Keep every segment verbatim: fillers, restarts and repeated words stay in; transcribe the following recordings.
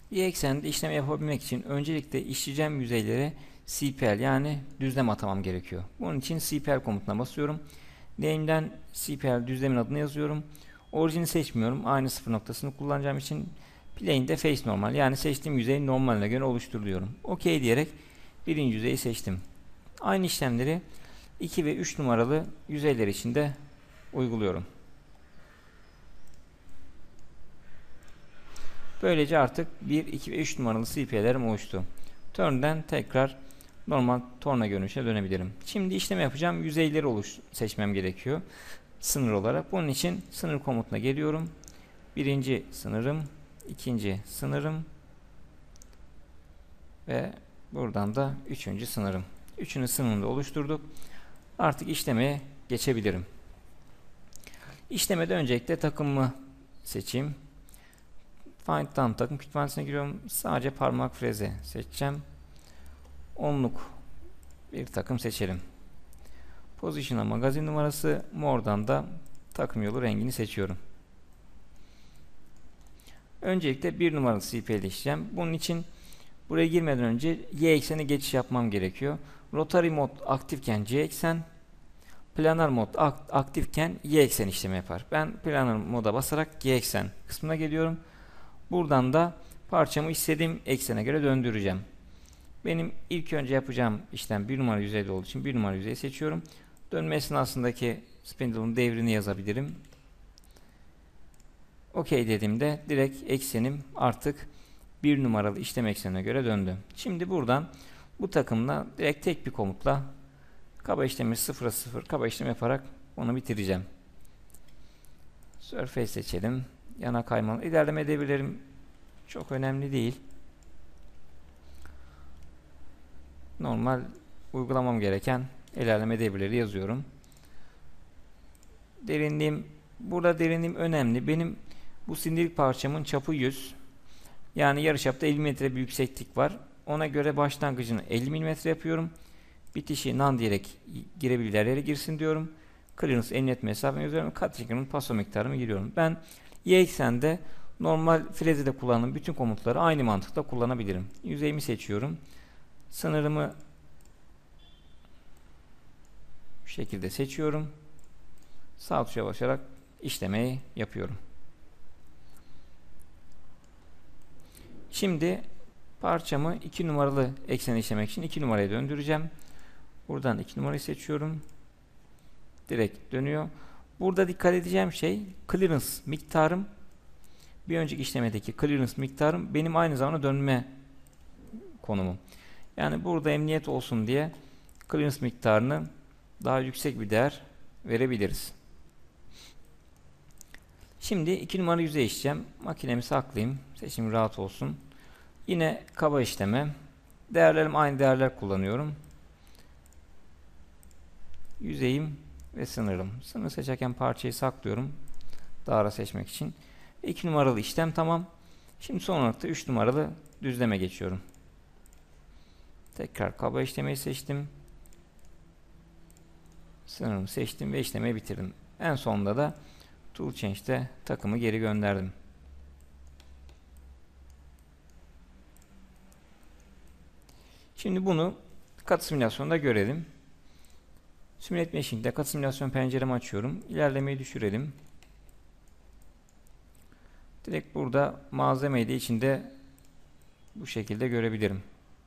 Y eksende işlem yapabilmek için öncelikle işleyeceğim yüzeylere C P L yani düzlem atamam gerekiyor. Bunun için C P L komutuna basıyorum. Name'den C P L düzlemin adını yazıyorum. Orijini seçmiyorum. Aynı sıfır noktasını kullanacağım için plane'de face normal yani seçtiğim yüzey normaline göre oluşturuluyorum. OK diyerek birinci yüzeyi seçtim. Aynı işlemleri iki ve üç numaralı yüzeyler için de uyguluyorum. Böylece artık bir, iki ve üç numaralı C P L'lerim oluştu. Turn'den tekrar normal torna görünüşe dönebilirim. Şimdi işlem yapacağım yüzeyleri oluş seçmem gerekiyor. Sınır olarak. Bunun için sınır komutuna geliyorum. Birinci sınırım, ikinci sınırım ve buradan da üçüncü sınırım. Üçünü sınırını da oluşturduk. Artık işlemeye geçebilirim. İşlemede öncelikle takımımı seçeyim. Find'dan takım kütüphanesine giriyorum. Sadece parmak freze seçeceğim. Onluk bir takım seçelim. Position'a magazin numarası, mordan da takım yolu rengini seçiyorum. Öncelikle bir numaralı C P L işleyeceğim. Bunun için buraya girmeden önce Y ekseni geçiş yapmam gerekiyor. Rotary mod aktifken C eksen, planar mod aktifken Y eksen işlemi yapar. Ben planar moda basarak Y eksen kısmına geliyorum. Buradan da parçamı istediğim eksene göre döndüreceğim. Benim ilk önce yapacağım işlem bir numara yüzeyde olduğu için bir numara yüzeyi seçiyorum. Dönme esnasındaki spindle'ın devrini yazabilirim. OK dediğimde direkt eksenim artık bir numaralı işlem eksenine göre döndü. Şimdi buradan bu takımla direkt tek bir komutla kaba işlemi sıfıra sıfır kaba işlem yaparak onu bitireceğim. Surface seçelim. Yana kaymalı. İlerleme edebilirim. Çok önemli değil. Normal uygulamam gereken ilerleme devirleri yazıyorum. Derinliğim, burada derinliğim önemli. Benim bu sindirik parçamın çapı yüz. Yani yarıçapta elli milimetre bir yükseklik var. Ona göre başlangıcını elli milimetre yapıyorum. Bitişi none diyerek girebildiği yere girsin diyorum. Clearance emniyet mesafemi yazıyorum. Cutting'ın paso miktarımı giriyorum. Ben Y eksende normal frezede kullandığım bütün komutları aynı mantıkla kullanabilirim. Yüzeyimi seçiyorum. Sınırımı bu şekilde seçiyorum. Sağ tuşa basarak işlemeyi yapıyorum. Şimdi parçamı iki numaralı eksene işlemek için iki numaraya döndüreceğim. Buradan iki numarayı seçiyorum. Direkt dönüyor. Burada dikkat edeceğim şey clearance miktarım. Bir önceki işlemedeki clearance miktarım benim aynı zamanda dönme konumum. Yani burada emniyet olsun diye clearance miktarını daha yüksek bir değer verebiliriz. Şimdi iki numara yüzey işleyeceğim. Makinemi saklayayım. Seçim rahat olsun. Yine kaba işleme. Değerlerim aynı değerler kullanıyorum. Yüzeyim ve sınırım. Sınır seçerken parçayı saklıyorum. Dağara seçmek için. iki numaralı işlem tamam. Şimdi son olarak da üç numaralı düzleme geçiyorum. Tekrar kaba işlemeyi seçtim. Sınırımı seçtim ve işlemeyi bitirdim. En sonunda da Tool Change'de takımı geri gönderdim. Şimdi bunu kat simülasyonda görelim. Simulate Machin'de kat simülasyon penceremi açıyorum. İlerlemeyi düşürelim. Direkt burada malzemeyi de içinde bu şekilde görebilirim.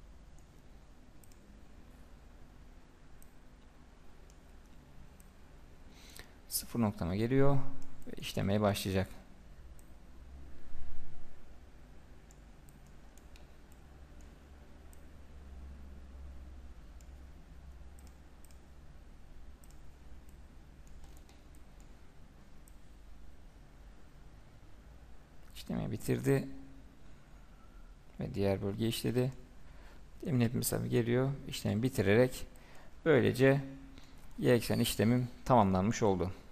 Sıfır noktama geliyor ve işlemeye başlayacak. İşlemi bitirdi ve diğer bölge işledi. Emniyet mesafesi geliyor. İşlemi bitirerek böylece Y eksen işlemim tamamlanmış oldu.